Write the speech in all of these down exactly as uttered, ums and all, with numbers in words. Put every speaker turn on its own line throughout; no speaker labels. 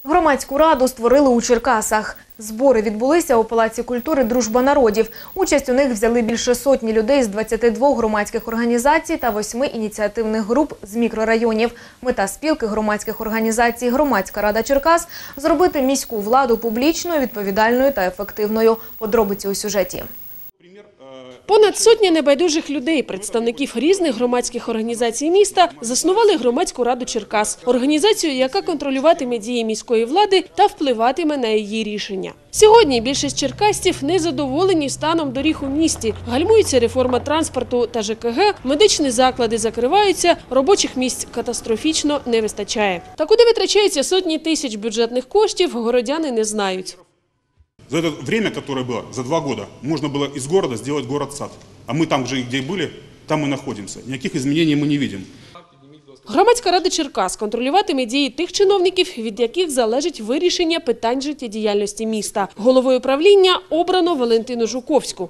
Громадську раду створили у Черкасах. Збори відбулися у Палаці культури «Дружба народів». Участь у них взяли більше сотні людей з двадцяти двох громадських організацій та восьми ініціативних груп з мікрорайонів. Мета спілки громадських організацій «Громадська рада Черкас» – зробити міську владу публічною, відповідальною та ефективною. Подробиці у сюжеті.
Понад сотня небайдужих людей, представників різних громадських організацій міста, заснували Громадську раду Черкас – організацію, яка контролюватиме дії міської влади та впливатиме на її рішення. Сьогодні більшість черкасців не задоволені станом доріг у місті. Гальмується реформа транспорту та ЖКГ, медичні заклади закриваються, робочих місць катастрофічно не вистачає. Та куди витрачаються сотні тисяч бюджетних коштів, городяни не знають.
За это время, которое было, за два года, можно было из города сделать город-сад. А мы там же, где были, там и находимся. Никаких изменений мы не видим.
Громадська рада Черкас контролюватиме дії тих чиновників, від яких залежить вирішення питань життєдіяльності міста. Головою правління обрано Валентину Жуковську.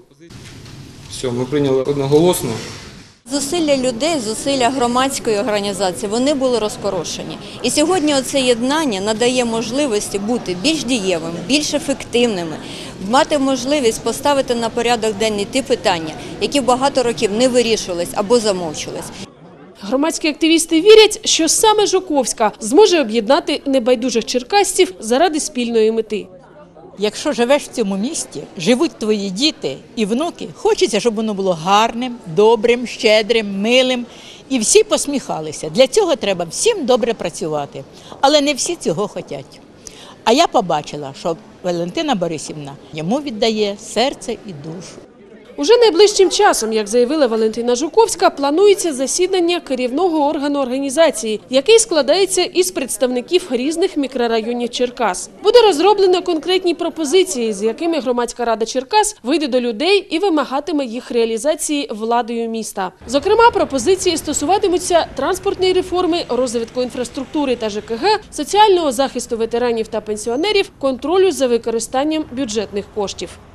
Все, ми прийняли одноголосно.
Зусилля людей, зусилля громадської організації, вони були розпорошені. І сьогодні оце єднання надає можливості бути більш дієвими, більш ефективними, мати можливість поставити на порядок денний ті питання, які багато років не вирішувались або замовчувались.
Громадські активісти вірять, що саме Жуковська зможе об'єднати небайдужих черкасців заради спільної мети.
Якщо живеш в цьому місті, живуть твої діти і внуки, хочеться, щоб воно було гарним, добрим, щедрим, милим. І всі посміхалися. Для цього треба всім добре працювати. Але не всі цього хочуть. А я побачила, що Валентина Борисівна йому віддає серце і душу.
Уже найближчим часом, як заявила Валентина Жуковська, планується засідання керівного органу організації, який складається із представників різних мікрорайонів Черкас. Буде розроблено конкретні пропозиції, з якими Громадська рада Черкас вийде до людей і вимагатиме їх реалізації владою міста. Зокрема, пропозиції стосуватимуться транспортної реформи, розвитку інфраструктури та ЖКГ, соціального захисту ветеранів та пенсіонерів, контролю за використанням бюджетних коштів.